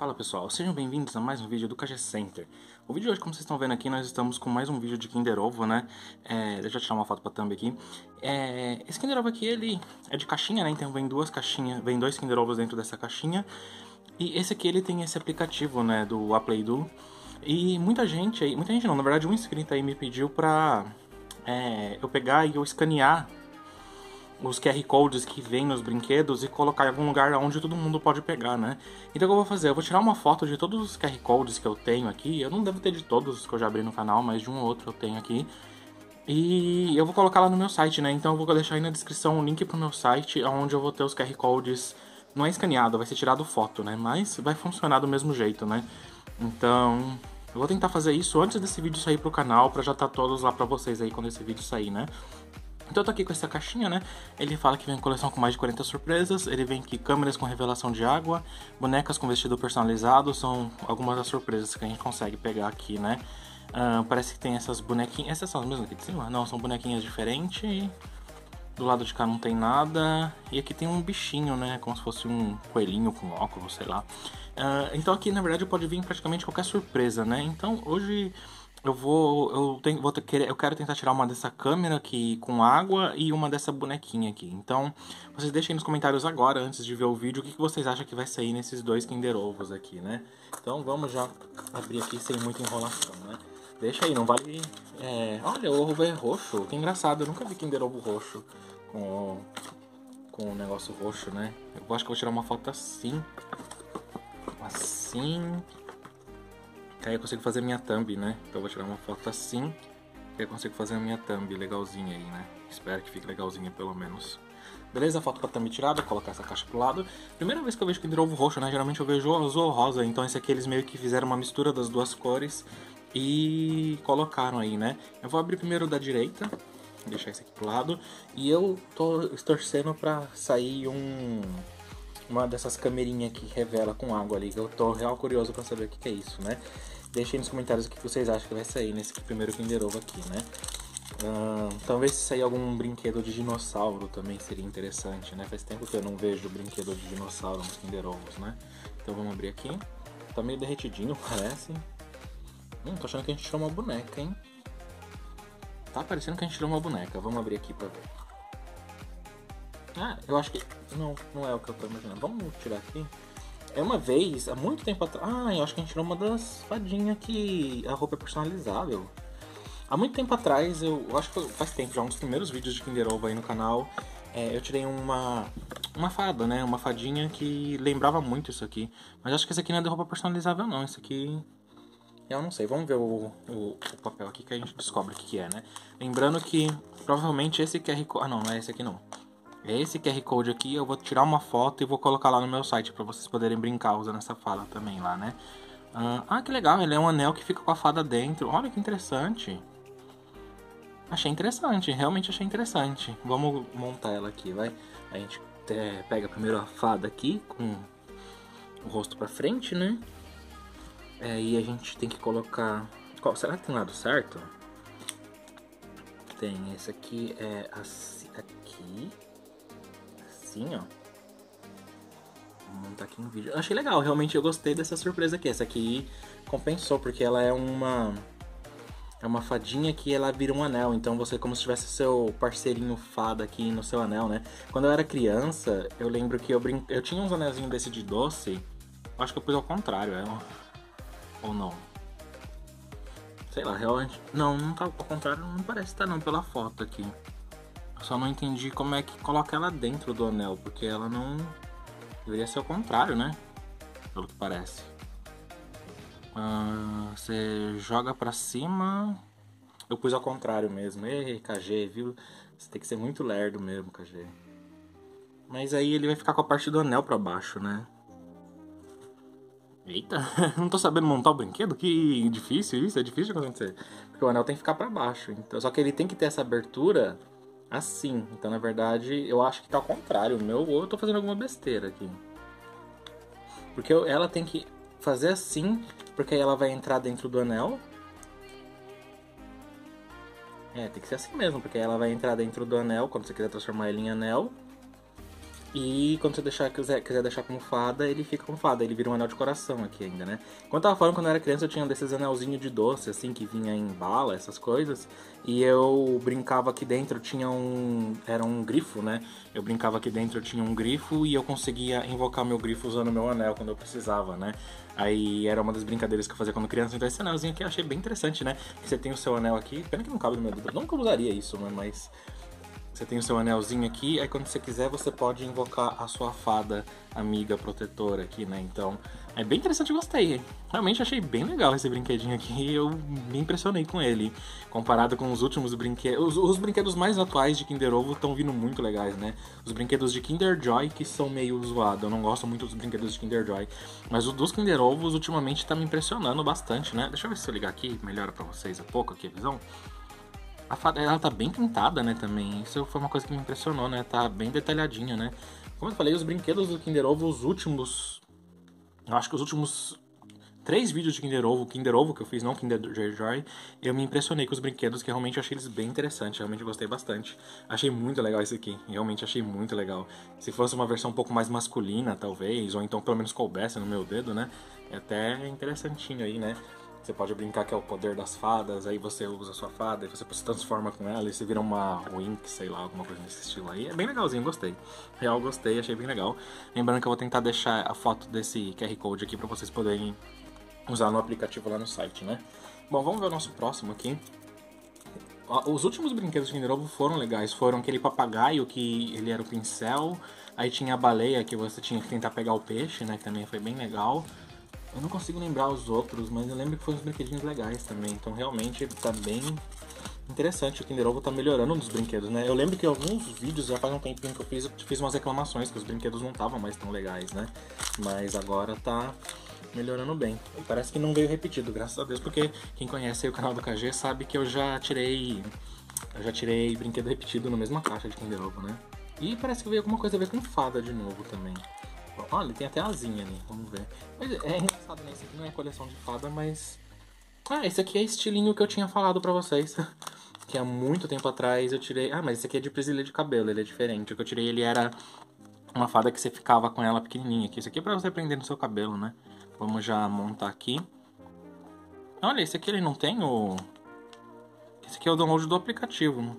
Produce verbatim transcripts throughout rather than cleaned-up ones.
Fala pessoal, sejam bem-vindos a mais um vídeo do K G Center. O vídeo de hoje, como vocês estão vendo aqui, nós estamos com mais um vídeo de Kinder Ovo, né? É, deixa eu tirar uma foto pra thumb aqui. É, esse Kinder Ovo aqui, ele é de caixinha, né? Então vem duas caixinhas, vem dois Kinder Ovos dentro dessa caixinha. E esse aqui, ele tem esse aplicativo, né, do Aplaydu. E muita gente aí, muita gente não, na verdade um inscrito aí me pediu pra é, eu pegar e eu escanear os Q R Codes que vem nos brinquedos e colocar em algum lugar onde todo mundo pode pegar, né? Então o que eu vou fazer? Eu vou tirar uma foto de todos os Q R Codes que eu tenho aqui. Eu não devo ter de todos que eu já abri no canal, mas de um ou outro eu tenho aqui. E eu vou colocar lá no meu site, né? Então eu vou deixar aí na descrição o link pro meu site, onde eu vou ter os Q R Codes. Não é escaneado, vai ser tirado foto, né? Mas vai funcionar do mesmo jeito, né? Então eu vou tentar fazer isso antes desse vídeo sair pro canal, pra já estar todos lá pra vocês aí quando esse vídeo sair, né? Então eu tô aqui com essa caixinha, né? Ele fala que vem coleção com mais de quarenta surpresas. Ele vem aqui câmeras com revelação de água, bonecas com vestido personalizado. São algumas das surpresas que a gente consegue pegar aqui, né? Uh, parece que tem essas bonequinhas. Essas são as mesmas aqui de cima? Não, são bonequinhas diferentes. Do lado de cá não tem nada. E aqui tem um bichinho, né? Como se fosse um coelhinho com óculos, sei lá. Uh, então aqui, na verdade, pode vir praticamente qualquer surpresa, né? Então hoje eu vou, eu tenho, vou ter, eu quero tentar tirar uma dessa câmera aqui com água e uma dessa bonequinha aqui. Então vocês deixem nos comentários agora, antes de ver o vídeo, o que, que vocês acham que vai sair nesses dois Kinder Ovos aqui, né? Então vamos já abrir aqui sem muita enrolação, né? Deixa aí, não vale... É... Olha, o ovo é roxo, que engraçado, eu nunca vi Kinder Ovo roxo com, com o negócio roxo, né? Eu acho que eu vou tirar uma foto assim, assim... Que aí eu consigo fazer minha thumb, né? Então eu vou tirar uma foto assim, que aí eu consigo fazer a minha thumb legalzinha aí, né? Espero que fique legalzinha pelo menos. Beleza, a foto com a thumb tirada, vou colocar essa caixa pro lado. Primeira vez que eu vejo Kinder Ovo roxo, né? Geralmente eu vejo azul ou rosa, então esse aqui eles meio que fizeram uma mistura das duas cores e colocaram aí, né? Eu vou abrir primeiro da direita, vou deixar esse aqui pro lado, e eu tô torcendo pra sair um... uma dessas camerinhas que revela com água ali, que eu tô real curioso pra saber o que, que é isso, né? Deixem nos comentários o que vocês acham que vai sair nesse primeiro Kinder Ovo aqui, né? Uh, talvez se sair algum brinquedo de dinossauro também seria interessante, né? Faz tempo que eu não vejo brinquedo de dinossauro nos Kinder Ovos, né? Então vamos abrir aqui. Tá meio derretidinho, parece. Hum, tô achando que a gente tirou uma boneca, hein? Tá parecendo que a gente tirou uma boneca. Vamos abrir aqui pra ver. Ah, eu acho que... Não, não é o que eu tô imaginando. Vamos tirar aqui. É uma vez, há muito tempo atrás... Ah, eu acho que a gente tirou uma das fadinhas que a roupa é personalizável. Há muito tempo atrás, eu, eu acho que faz tempo já, um dos primeiros vídeos de Kinder Ovo aí no canal, é, eu tirei uma, uma fada, né? Uma fadinha que lembrava muito isso aqui. Mas acho que esse aqui não é de roupa personalizável não, isso aqui... Eu não sei, vamos ver o, o, o papel aqui que a gente descobre o que, que é, né? Lembrando que provavelmente esse Q R Code... Ah não, não é esse aqui não. Esse Q R Code aqui eu vou tirar uma foto e vou colocar lá no meu site pra vocês poderem brincar usando essa fada também lá, né? Ah, que legal, ele é um anel que fica com a fada dentro. Olha que interessante. Achei interessante, realmente achei interessante. Vamos montar ela aqui, vai. A gente é, pega primeiro a fada aqui com o rosto pra frente, né? É, e a gente tem que colocar... Qual, será que tem lado certo? Tem, esse aqui é assim, aqui... Assim, ó. Vou montar aqui um vídeo. Eu achei legal, realmente eu gostei dessa surpresa aqui. Essa aqui compensou, porque ela é uma... É uma fadinha que ela vira um anel. Então você é como se tivesse seu parceirinho fada aqui no seu anel, né? Quando eu era criança, eu lembro que eu brin... eu tinha uns anelzinhos desse de doce. Acho que eu pus ao contrário, é? Ou não? Sei lá, realmente... Não, não tá ao contrário, não parece estar não, pela foto aqui. Só não entendi como é que coloca ela dentro do anel, porque ela não... Deveria ser o contrário, né? Pelo que parece. Ah, você joga pra cima... Eu pus ao contrário mesmo. Ei, K G, viu? Você tem que ser muito lerdo mesmo, K G. Mas aí ele vai ficar com a parte do anel pra baixo, né? Eita, não tô sabendo montar o brinquedo? Que difícil isso, é difícil de acontecer. Porque o anel tem que ficar pra baixo. Então, só que ele tem que ter essa abertura... Assim, então na verdade eu acho que tá ao contrário, o meu, ou eu tô fazendo alguma besteira aqui. Porque eu, ela tem que fazer assim, porque aí ela vai entrar dentro do anel. É, tem que ser assim mesmo, porque aí ela vai entrar dentro do anel, quando você quiser transformar ele em anel. E quando você deixar, quiser, quiser deixar como fada, ele fica como fada, ele vira um anel de coração aqui ainda, né? Quando eu tava falando, quando eu era criança, eu tinha um desses anelzinhos de doce, assim, que vinha em bala, essas coisas. E eu brincava aqui dentro, tinha um... era um grifo, né? Eu brincava aqui dentro, tinha um grifo e eu conseguia invocar meu grifo usando meu anel quando eu precisava, né? Aí era uma das brincadeiras que eu fazia quando criança. Então esse anelzinho aqui eu achei bem interessante, né? Que você tem o seu anel aqui, pena que não cabe no meu dedo, nunca usaria isso, né? Mas... você tem o seu anelzinho aqui, aí quando você quiser você pode invocar a sua fada amiga protetora aqui, né? Então, é bem interessante, eu gostei. Realmente achei bem legal esse brinquedinho aqui, eu me impressionei com ele. Comparado com os últimos brinquedos... Os, os brinquedos mais atuais de Kinder Ovo estão vindo muito legais, né? Os brinquedos de Kinder Joy que são meio zoados, eu não gosto muito dos brinquedos de Kinder Joy. Mas o dos Kinder Ovos ultimamente tá me impressionando bastante, né? Deixa eu ver se eu ligar aqui, melhora pra vocês um pouco aqui a visão. A fada, ela tá bem pintada, né, também. Isso foi uma coisa que me impressionou, né? Tá bem detalhadinha, né? Como eu falei, os brinquedos do Kinder Ovo, os últimos... eu acho que os últimos três vídeos de Kinder Ovo, Kinder Ovo que eu fiz, não Kinder Joy, eu me impressionei com os brinquedos, que realmente eu achei eles bem interessantes. Realmente gostei bastante. Achei muito legal esse aqui. Realmente achei muito legal. Se fosse uma versão um pouco mais masculina, talvez, ou então pelo menos coubesse no meu dedo, né? É até interessantinho aí, né? Você pode brincar que é o poder das fadas, aí você usa a sua fada, e você se transforma com ela e você vira uma Wink, sei lá, alguma coisa nesse estilo aí. É bem legalzinho, gostei. Real, gostei, achei bem legal. Lembrando que eu vou tentar deixar a foto desse Q R Code aqui pra vocês poderem usar no aplicativo lá no site, né? Bom, vamos ver o nosso próximo aqui. Os últimos brinquedos de Kinder Ovo foram legais. Foram aquele papagaio que ele era o pincel, aí tinha a baleia que você tinha que tentar pegar o peixe, né? Que também foi bem legal. Eu não consigo lembrar os outros, mas eu lembro que foram uns brinquedinhos legais também. Então realmente tá bem interessante. O Kinder Ovo tá melhorando nos brinquedos, né? Eu lembro que alguns vídeos, já faz um tempinho que eu fiz, eu fiz umas reclamações que os brinquedos não estavam mais tão legais, né? Mas agora tá melhorando bem. E parece que não veio repetido, graças a Deus, porque quem conhece aí o canal do K G sabe que eu já tirei... Eu já tirei brinquedo repetido na mesma caixa de Kinder Ovo, né? E parece que veio alguma coisa a ver com fada de novo também. Olha, tem até asinha ali, vamos ver. Mas é engraçado, né? Esse aqui não é coleção de fada, mas... ah, esse aqui é estilinho que eu tinha falado pra vocês. Que há muito tempo atrás eu tirei... ah, mas esse aqui é de presilha de cabelo, ele é diferente. O que eu tirei, ele era uma fada que você ficava com ela pequenininha aqui. Esse aqui é pra você prender no seu cabelo, né? Vamos já montar aqui. Olha, esse aqui ele não tem o... esse aqui é o download do aplicativo, né?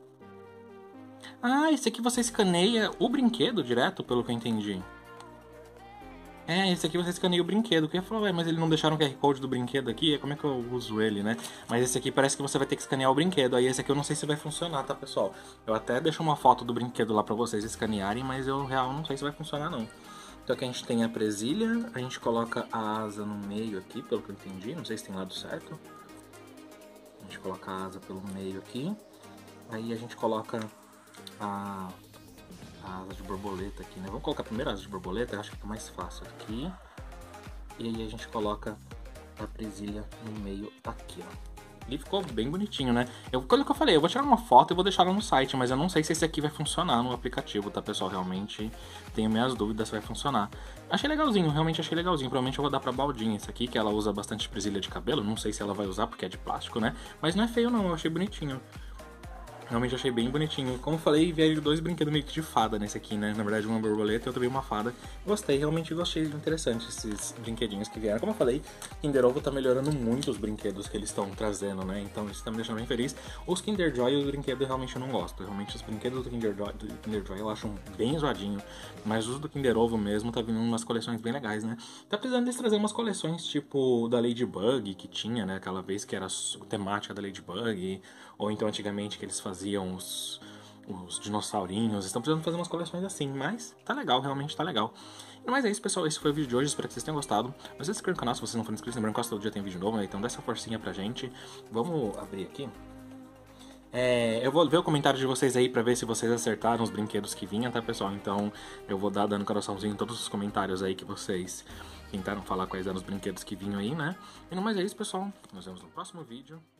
Ah, esse aqui você escaneia o brinquedo direto, pelo que eu entendi. É, esse aqui você escaneia o brinquedo. Que eu ia falar, mas eles não deixaram o Q R Code do brinquedo aqui, como é que eu uso ele, né? Mas esse aqui parece que você vai ter que escanear o brinquedo. Aí esse aqui eu não sei se vai funcionar, tá, pessoal? Eu até deixo uma foto do brinquedo lá pra vocês escanearem, mas eu, real, não sei se vai funcionar, não. Então aqui a gente tem a presilha, a gente coloca a asa no meio aqui, pelo que eu entendi. Não sei se tem lado certo. A gente coloca a asa pelo meio aqui. Aí a gente coloca a... a asa de borboleta aqui, né? Vamos colocar primeiro a asa de borboleta, eu acho que fica mais fácil aqui. E aí a gente coloca a presilha no meio aqui, ó. E ficou bem bonitinho, né? Eu, quando que eu falei, eu vou tirar uma foto e vou deixar ela no site, mas eu não sei se esse aqui vai funcionar no aplicativo, tá, pessoal? Realmente tenho minhas dúvidas se vai funcionar. Achei legalzinho, realmente achei legalzinho. Provavelmente eu vou dar pra Baldinha esse aqui, que ela usa bastante presilha de cabelo. Não sei se ela vai usar porque é de plástico, né? Mas não é feio não, eu achei bonitinho. Realmente achei bem bonitinho. Como eu falei, vieram dois brinquedos meio que de fada nesse aqui, né? Na verdade, uma borboleta e outra veio uma fada. Gostei, realmente gostei. Interessante esses brinquedinhos que vieram. Como eu falei, Kinder Ovo tá melhorando muito os brinquedos que eles estão trazendo, né? Então isso tá me deixando bem feliz. Os Kinder Joy, os brinquedos realmente eu não gosto. Realmente os brinquedos do Kinder Joy, do Kinder Joy eu acho bem zoadinho. Mas os do Kinder Ovo mesmo tá vindo umas coleções bem legais, né? Tá precisando deles trazer umas coleções tipo da Ladybug, que tinha, né? Aquela vez que era a temática da Ladybug. Ou então antigamente que eles faziam os, os dinossaurinhos. Estão precisando fazer umas coleções assim, mas tá legal, realmente tá legal. Mas é isso, pessoal, esse foi o vídeo de hoje, espero que vocês tenham gostado. Não se inscreva no canal se vocês não forem inscritos, lembrando que quase todo dia tem vídeo novo, né? Então dá essa forcinha pra gente. Vamos abrir aqui. É, eu vou ver o comentário de vocês aí pra ver se vocês acertaram os brinquedos que vinham, tá, pessoal? Então eu vou dar dando coraçãozinho em todos os comentários aí que vocês tentaram falar quais eram os brinquedos que vinham aí, né? E não mais é isso, pessoal. Nos vemos no próximo vídeo.